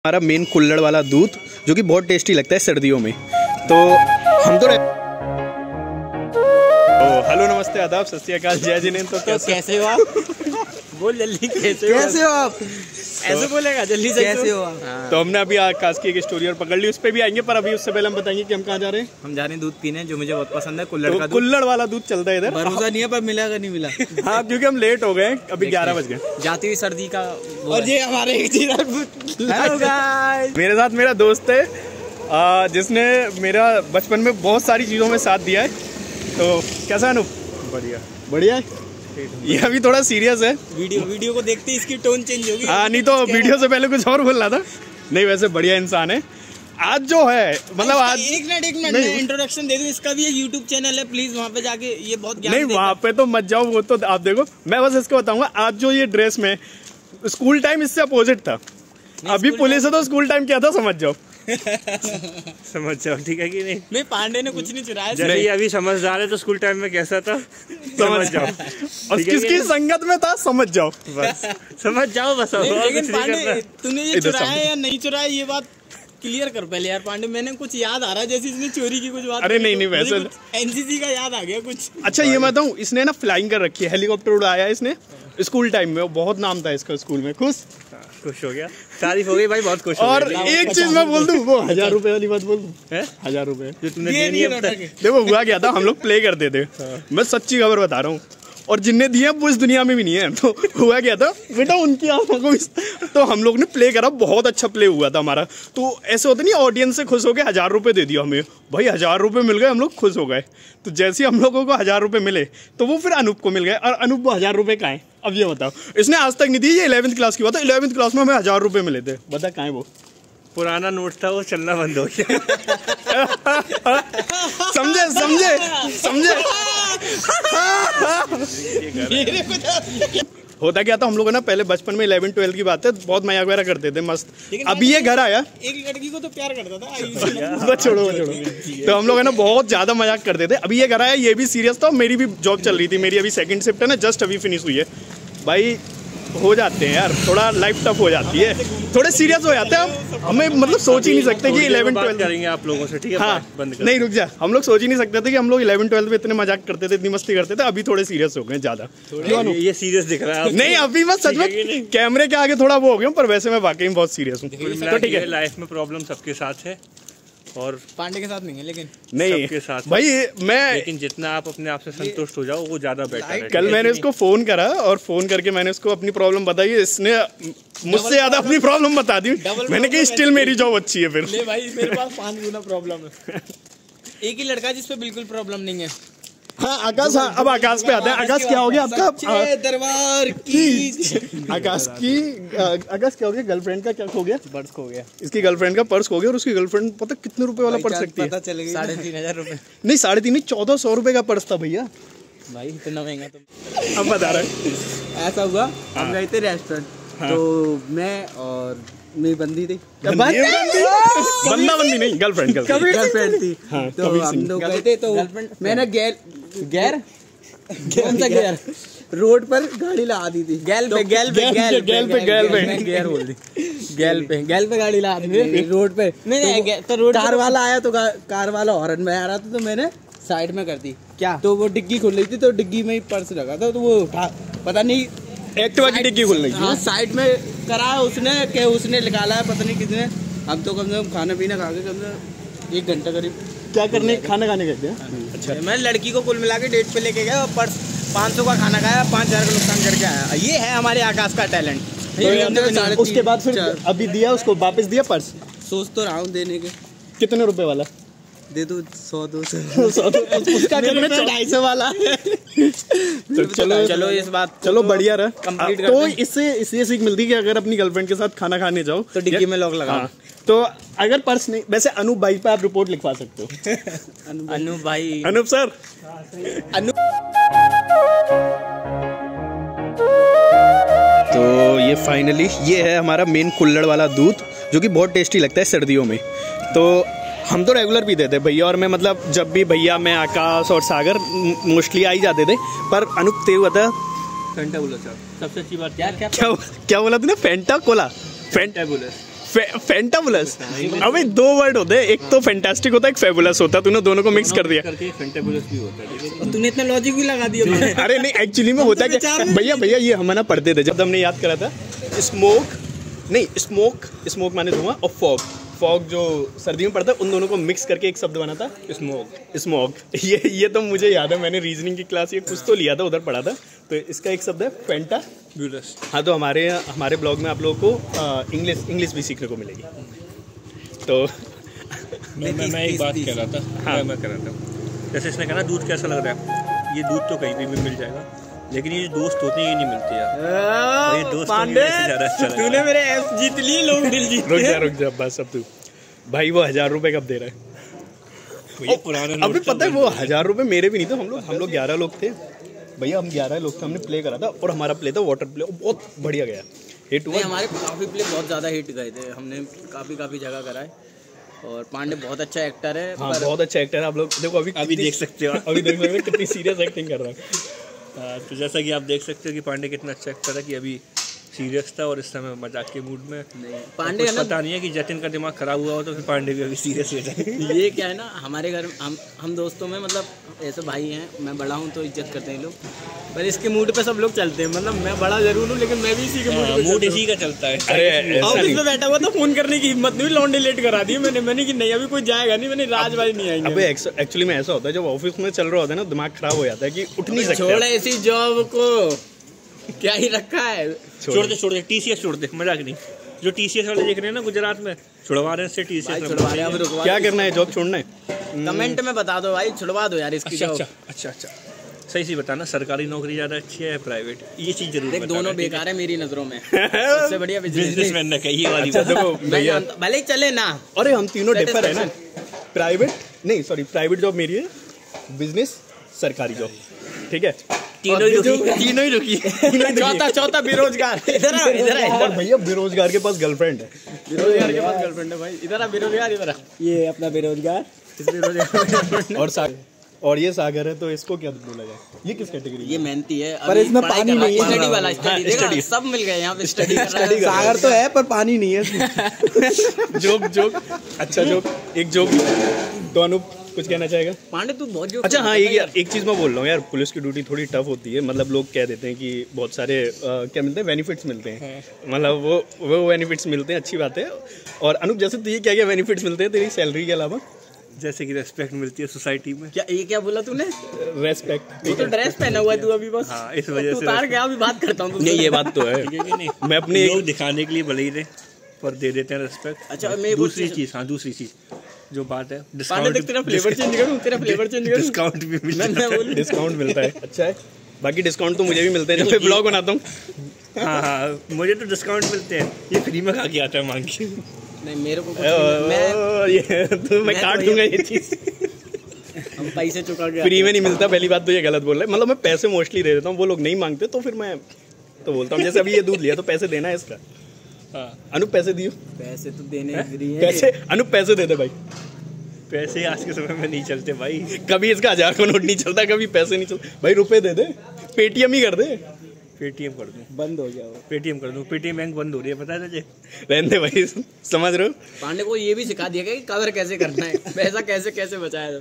हमारा मेन कुल्हड़ वाला दूध जो कि बहुत टेस्टी लगता है सर्दियों में। तो हम तो हेलो नमस्ते आदाब सत श्री अकाल जय जिनेन्द्र। तो कैसे हो आप? बोल जल्दी, कैसे हो आप? ऐसे बोलेगा जल्दी से, कैसे हो आप? तो हमने अभी आकाश की एक स्टोरी और पकड़ ली, उस पर भी आएंगे, पर अभी उससे पहले हम बताएंगे कि हम कहाँ जा रहे हैं। हम जा रहे हैं दूध पीने, जो मुझे बहुत पसंद है, कुल्हड़ का दूध। कुल्हड़ वाला दूध चलता है इधर, भरोसा नहीं है पर मिला का नहीं मिला। हाँ, क्योंकि हम लेट हो गए, अभी 11 बज गए। जाती हुई सर्दी का और ये हमारे हेलो गाइस, मेरे साथ मेरा दोस्त है जिसने मेरा बचपन में बहुत सारी चीज़ों में साथ दिया है। तो कैसा है अनूप? बढ़िया बढ़िया है। ये अभी थोड़ा सीरियस है। वीडियो को देखते ही इसकी टोन चेंज होगी। हाँ, नहीं तो वीडियो से पहले कुछ और बोल रहा था। नहीं, वैसे बढ़िया इंसान है। आज जो है मतलब आज एक मिनट इंट्रोडक्शन दे दूं, इसका भी एक यूट्यूब चैनल है, प्लीज वहाँ पे जाके ये बहुत नहीं, वहाँ पे तो मत जाओ, वो तो आप देखो। मैं बस इसको बताऊंगा, आज जो ये ड्रेस में स्कूल टाइम इससे अपोजिट था। अभी पुलिस है तो स्कूल टाइम क्या था समझ जाओ। समझ जाओ, ठीक है कि नहीं? नहीं, पांडे ने कुछ नहीं चुराया। जल्दी अभी समझदार है तो स्कूल टाइम में कैसा था समझ जाओ। और किसकी संगत में था समझ जाओ, बस समझ जाओ बस। लेकिन पांडे, तूने ये चुराया या नहीं चुराया ये बात क्लियर कर पहले यार। पांडे, मैंने कुछ याद आ रहा है जैसे इसने चोरी की कुछ बात। अरे नहीं वैसे एनसीसी का याद आ गया कुछ। अच्छा ये मैं बताऊं, इसने ना फ्लाइंग कर रखी है, हेलीकॉप्टर उड़ाया इसने स्कूल टाइम में, बहुत नाम था इसका स्कूल में। खुश हो गया, तारीफ हो गई भाई, बहुत खुश। और एक चीज मैं बोल दूं, वो 1000 रुपए वाली बात बोल दूं, 1000 रुपए जो तुमने दिए नहीं। देखो हुआ क्या था, हम लोग प्ले करते थे। मैं सच्ची खबर बता रहा हूँ, और जिनने दिए वो इस दुनिया में भी नहीं है। तो हुआ क्या था बेटा, उनकी आंखों को तो हम लोग ने प्ले करा, बहुत अच्छा प्ले हुआ था हमारा। तो ऐसे होता नहीं, ऑडियंस से खुश हो गए, 1000 रुपए दे दिया हमें भाई, 1000 रुपए मिल गए, हम लोग खुश हो गए। तो जैसे हम लोगों को 1000 रुपए मिले तो वो फिर अनूप को मिल गए। और अनूप वो 1000 रुपए कहाँ है अब ये बताओ। इसने आज तक नहीं दी, ये 11वीं क्लास की बात है। 11वीं क्लास में हमें 1000 रुपए मिले थे, बता कहाँ है वो? पुराना नोट था, वो चलना बंद हो गया। समझे समझे समझे। होता क्या था, हम लोग ना पहले बचपन में 11-12 की बात है, बहुत मजाक वगैरह करते थे मस्त। अभी ये घर आया, एक लड़की को तो प्यार करता था। बस छोड़ो। तो हम लोग है ना बहुत ज्यादा मजाक करते थे। अभी ये घर आया, ये भी सीरियस था, मेरी भी जॉब चल रही थी। मेरी अभी सेकंड शिफ्ट है ना, जस्ट अभी फिनिश हुई है। भाई हो जाते हैं यार, थोड़ा लाइफ टफ हो जाती है, थोड़े सीरियस हो जाते हैं। हमें मतलब सोच ही नहीं सकते कि 11-12 करेंगे आप लोगों से, ठीक है? हाँ, बंद कर। नहीं रुक जा, हम लोग सोच ही नहीं सकते थे कि हम लोग 11-12 में इतने मजाक करते थे, इतनी मस्ती करते थे। अभी थोड़े सीरियस हो गए ज्यादा। ये सीरियस दिख रहा है नहीं, अभी बस सच में कैमरे के आगे थोड़ा वो हो गया, पर वैसे मैं वाकई में बहुत सीरियस हूँ। तो ठीक है, लाइफ में प्रॉब्लम सबके साथ है, और पांडे के साथ नहीं है, लेकिन नहीं सबके साथ भाई मैं, लेकिन जितना आप अपने आप से संतुष्ट हो जाओ वो ज्यादा बेटर है। कल मैंने उसको फोन करा और फोन करके मैंने उसको अपनी प्रॉब्लम बताई, इसने मुझसे ज्यादा अपनी प्रॉब्लम बता दी। मैंने कहा स्टिल मेरी जॉब अच्छी है। फिर ले भाई, मेरे पास 5 गुना प्रॉब्लम है। एक ही लड़का जिसपे बिल्कुल प्रॉब्लम नहीं है। हाँ आकाश, हाँ अब आकाश पे आते हैं। आकाश क्या हो गया आपका? दरबार की आकाश क्या हो गया? गर्लफ्रेंड का क्या खो गया? पर्स खो गया। इसकी गर्लफ्रेंड का पर्स खो गया, और उसकी गर्लफ्रेंड पता कितने रुपए वाला पर्स रखती है? पता चल गया 3500 रुपए। नहीं 3.5, 1400 रुपए का पर्स था भैया। भाई इतना महंगा तो अब बता रहे। ऐसा हुआ, हम गए थे रेस्टोरेंट, तो मैं और मेरी बंदी थी, बंदा बंदी नहीं, गर्लफ्रेंड थी। हाँ, तो हम लोग गए थे, तो मैंने गैर कौन सा गैर रोड पर गाड़ी लगा दी थी। गैल पे गैर बोल दी, गैल पे गाड़ी लगा दी थी रोड पे। नहीं तो रोड कार वाला आया, तो कार वाला हॉर्न में आ रहा था, तो मैंने साइड में कर दी। क्या? तो वो डिग्गी खुल रही थी, तो डिग्गी में ही पर्स रखा था, तो वो पता नहीं एक्टिवा की डिग्गी खुल रही थी। हाँ, साइड में करा उसने, कि उसने निकाला है पता नहीं किसने। हम तो कम से कम खाना पीना खा के कम से कम 1 घंटा करीब क्या करने, खाना खाने गए थे। अच्छा, मैं लड़की को कुल मिला के डेट पे लेके गया, और पर्स 500 का खाना खाया, 5000 का नुकसान करके आया। ये है हमारे आकाश का टैलेंट। तो उसके बाद फिर अभी दिया उसको, वापस दिया पर्स? सोच तो रहा हूँ देने के। कितने रुपए वाला दे दो? 100-200 उसका 250 वाला। चलो इस बात चलो बढ़िया रहा कंप्लीट। तो इससे सीख मिलती है कि अगर अपनी गर्लफ्रेंड के साथ खाना खाने जाओ तो डिग्गी में लॉक लगा। तो अगर पर्स नहीं, वैसे अनूप भाई पे आप रिपोर्ट लिखवा सकते हो। अनूप भाई, अनूप सर, तो ये फाइनली ये है हमारा मेन कुल्हड़ वाला दूध जो कि बहुत टेस्टी लगता है सर्दियों में। तो हम तो रेगुलर पीते थे भैया और मैं, मतलब जब भी भैया, मैं, आकाश और सागर मोस्टली आ ही जाते थे। पर अनूप तेरे बता, फेंटा बोला सर, सबसे अच्छी बात क्या बोला तूने? फेंटा कोला? फेंटा बोला। फैंटाबुलस। अबे 2 वर्ड होते हैं, एक तो फैंटास्टिक होता है, एक फेबुलस होता है, तूने दोनों को मिक्स कर दिया। फैंटाबुलस भी होता है। तूने इतना लॉजिक भी लगा दिया। अरे नहीं, एक्चुअली में होता है क्या भैया ये हम ना पढ़ते थे जब हमने याद करा था। स्मोक माने धुआं, और फॉग जो सर्दी में पड़ता है, उन दोनों को मिक्स करके एक शब्द बना था स्मोक। ये तो मुझे याद है, मैंने रीजनिंग की क्लास ये कुछ तो लिया था, उधर पढ़ा था। तो इसका एक शब्द है फैंटाबुलस। हाँ, तो हमारे ब्लॉग में आप लोगों को इंग्लिश भी सीखने को मिलेगी। तो मैं एक बात कह रहा था। हाँ, मैं कह रहा था, जैसे इसने कहा ना दूध कैसा लग रहा है, ये दूध तो कहीं भी मिल जाएगा, लेकिन ये दोस्त होते हैं ये नहीं मिलते यार। ये दोस्त तूने मेरे ऐप जीत लिए, लोग दिल जीत लिए। रुक जा बस। अब तू भाई वो 1000 रुपए कब दे रहा है? अबे पता है वो 1000 रुपए मेरे भी नहीं थे। हम लोग 11 लोग थे भैया, हम 11 लोग थे। हमने प्ले करा था और हमारा प्ले था वाटर प्ले, बहुत बढ़िया गया, हिट हुआ। हमारे काफी प्ले बहुत ज्यादा हिट गए थे, हमने काफी जगह कराए। और पांडे बहुत अच्छा एक्टर है। हाँ, बहुत अच्छा एक्टर है। आप लोग देखो अभी देख सकते हो, अभी देख सकते हो कितनी सीरियस एक्टिंग कर रहा है। तो जैसा कि आप देख सकते हो कि पांडे कितना अच्छा एक्टर है, कि अभी सीरियस था और इस समय मजाक के मूड में। पांडे है ना, पता नहीं है कि जतिन का दिमाग खराब हुआ हो तो फिर पांडे भी अभी सीरियस हो जाए। ये क्या है ना, हमारे घर हम दोस्तों में मतलब ऐसे भाई हैं, मैं बड़ा हूँ तो इज्जत करते हैं लोग, पर इसके मूड पे सब लोग चलते हैं। मतलब मैं बड़ा जरूर हूँ, लेकिन मैं भी इसी के मूड इसी का चलता है। अरे ऑफिस में बैठा हुआ था, फोन करने की हिम्मत नहीं, लॉन्डे लेट करा दी मैंने कि नहीं अभी कोई जाएगा नहीं, मैंने राजबाज नहीं आएंगे। अबे एक्चुअली में ऐसा होता है, जब ऑफिस में चल रहा होता है ना, दिमाग खराब हो जाता है कि उठ नहीं सकते। छोड़ ऐसी जॉब को, क्या ही रखा है। छोड़ दे TCS छोड़ दे, मजाक नहीं। जो TCS वाले देख रहे हैं ना गुजरात में, छुड़वा रहे हैं इससे TCS। क्या करना है, जॉब छोड़ना है? कमेंट में बता दो भाई, छुड़वा दो यार इसकी जॉब। अच्छा सही बताना, सरकारी नौकरी ज्यादा अच्छी है प्राइवेट, ये चीज जरूर बताना। दोनों बेकार है मेरी नजरों में। सबसे बढ़िया बिजनेसमैन ने कही ये वाली। भले ही चले ना। अरे हम तीनों डिफर है ना, प्राइवेट जॉब मेरी है, बिजनेस सरकारी जॉब, ठीक है। तीनों ही रुकी। चौथा बेरोजगार। इधर भैया बेरोजगार के पास गर्लफ्रेंड है। बेरोजगार के पास गर्लफ्रेंड है भाई। इधर बेरोजगार, इधर ये अपना बेरोजगार। और ये सागर है, तो इसको क्या बोला जाए? ये किस कैटेगरी? ये मेहनती है, पर इसमें पानी नहीं है। स्टडी वाला, स्टडी सब मिल गए यहाँ पे। स्टडी सागर तो है पर पानी नहीं है। जोक अच्छा एक जोक तो अनूप कुछ कहना चाहेगा? पांडे तू बहुत जोक। अच्छा हाँ, एक चीज मैं बोल रहा हूँ यार, पुलिस की ड्यूटी थोड़ी टफ होती है। मतलब लोग कह देते हैं कि बहुत सारे क्या मिलते हैं, बेनिफिट्स मिलते हैं। मतलब वो बेनिफिट्स मिलते हैं, अच्छी बात है। और अनूप जैसे तुझे क्या बेनिफिट्स मिलते हैं तेरी सैलरी के अलावा? जैसे कि रेस्पेक्ट मिलती है सोसाइटी में। क्या बोला तूने? रेस्पेक्ट। वो तो ड्रेस पहना हुआ है तू अभी बस। हाँ, इस वजह से उतार के अभी बात करता हूँ। नहीं, ये बात तो है। मैं अपने लोग दिखाने के लिए भले ही दे, पर दे देते हैं रेस्पेक्ट। अच्छा, दूसरी चीज जो बात है, डिस्काउंट तेरा फ्लेवर चेंज करूं। डिस्काउंट भी मिलता है। अच्छा है, बाकी डिस्काउंट तो मुझे भी मिलते हैं जब मैं ब्लॉग बनाता हूँ। हाँ, मुझे तो डिस्काउंट मिलते हैं, ये फ्री में खा के आता है मांग के। नहीं, मेरे को मैं काट दूंगा ये चीज। हम पैसे चुका के फ्री में नहीं मिलता, पहली बात तो ये गलत बोल रहा है। मतलब मैं पैसे मोस्टली दे देता हूँ, वो लोग नहीं मांगते तो फिर मैं तो बोलता हूँ। जैसे अभी ये दूध लिया तो पैसे देना है इसका। अनूप पैसे दियो। पैसे तो देने फ्री है। पैसे अनूप पैसे दे दे भाई। पैसे आज के समय में नहीं चलते भाई। कभी इसका 1000 का नोट नहीं चलता, कभी पैसे नहीं चलते भाई। रुपए दे दे, पेटीएम ही कर दे। पेटीएम कर दूं? बंद हो गया वो। पेटीएम कर दूं? पेटीएम बैंक बंद हो रही है, पता है तुझे? रहने दे भाई, समझ रहे हो? पांडे को ये भी सिखा दिया गया कि कदर कैसे करना है, पैसा कैसे बचाया।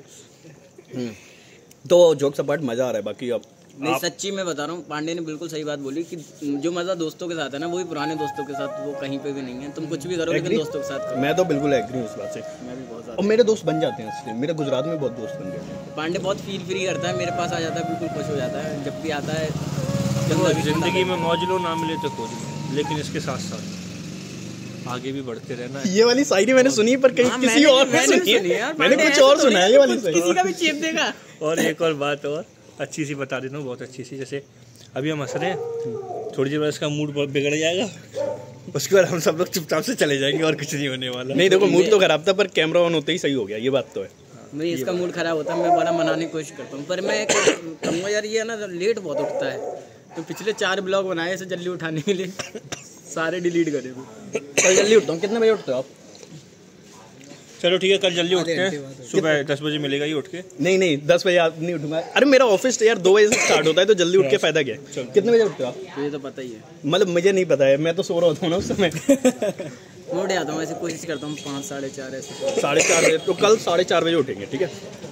तो जोक सपाट मजा आ रहा है। बाकी अब नहीं, सच्ची मैं बता रहा हूँ, पांडे ने बिल्कुल सही बात बोली कि जो मजा दोस्तों के साथ है ना, वही पुराने दोस्तों के साथ वो कहीं पे भी नहीं है। तुम कुछ भी करो लेकिन दोस्तों के साथ करो। मैं तो बिल्कुल एग्री हूँ इस बात से। मैं भी बहुत और मेरे दोस्त बन जाते हैं इसलिए, मेरे गुजरात में बहुत दोस्त बन गए। पांडे बहुत फील फ्री करता है, मेरे पास आ जाता है, बिल्कुल खुश हो जाता है जब भी आता है। जिंदगी में मौज लो, ना मिले तो खोज लो, लेकिन इसके साथ साथ आगे भी बढ़ते रहना है। ये वाली शायरी मैंने सुनी पर कहीं किसी और ने सुनी है। मैंने कुछ और सुना है, ये वाली शायरी किसी का भी चेप देगा। और एक और बात और अच्छी सी बता देता हूँ, बहुत अच्छी सी। जैसे अभी हम हंस रहे हैं, थोड़ी देर बाद इसका मूड बहुत बिगड़ जाएगा, उसके बाद हम सब लोग चुपचाप से चले जाएंगे और कुछ नहीं होने वाला। नहीं देखो, मूड तो खराब था पर कैमरा ऑन होते ही सही हो गया, ये बात तो है। नहीं, इसका मूड खराब होता है, मैं बड़ा मनाने की कोशिश करता हूँ, पर मैं कहूँगा यार ये ना लेट बहुत उठता है। तो पिछले 4 ब्लॉग बनाए इसे जल्दी उठाने के लिए, सारे डिलीट करे। कल जल्दी उठता हूँ। कितने बजे उठते हो आप? चलो ठीक है, कल जल्दी उठते हैं, सुबह 10 बजे मिलेगा ही उठ के। नहीं 10 बजे आप नहीं उठूंगा। अरे मेरा ऑफिस यार 2 बजे से स्टार्ट होता है, तो जल्दी उठ के फायदा क्या है? कितने बजे उठते हो आप? तो ये तो पता ही है। मतलब मुझे नहीं पता है, मैं तो सो रहा होता हूँ ना उस समय। मैं उठ जाता हूँ, ऐसे कोशिश करता हूँ 5 साढ़े 4 ऐसे। 4:30 बजे तो कल 4:30 बजे उठेंगे, ठीक है?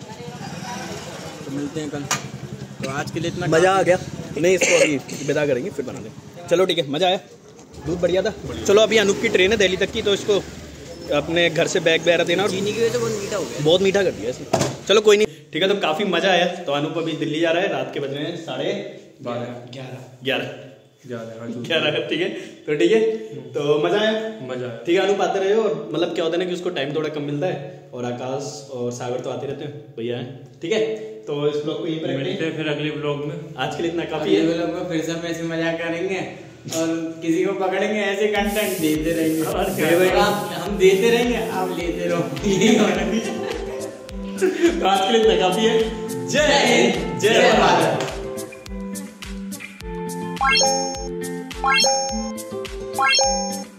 तो मिलते हैं कल। तो आज के लिए इतना मज़ा आ गया। नहीं, इसको अभी विदा करेंगे फिर बना दें। चलो ठीक है, मज़ा आया, दूध बढ़िया था। चलो अभी अनूप की ट्रेन है दिल्ली तक की, तो इसको अपने घर से बैग वगैरह देना। और चीनी की वजह से बहुत मीठा हो गया, बहुत मीठा कर दिया इसने। चलो कोई नहीं, ठीक है। तो काफ़ी मज़ा आया। तो अनूप अभी दिल्ली जा रहा है, रात के बज रहे हैं 11:30 ठीक है? तो ठीक है, तो मज़ा आया, ठीक है। अनूप आते रहे। और मतलब क्या होता है ना कि उसको टाइम थोड़ा कम मिलता है, और आकाश और सागर तो आते रहते हैं, भैया हैं, ठीक है? तो इस ब्लॉग को यहीं पर रखते हैं, फिर अगले ब्लॉग में। आज के लिए इतना काफ़ी है। ब्लॉग में फिर से हम ऐसे मजाक करेंगे और किसी को पकड़ेंगे, ऐसे कंटेंट देते रहेंगे। हम देते रहेंगे, आप लेते रहो। तो आज के लिए इतना काफ़ी है। जय हिंद, जय भारत।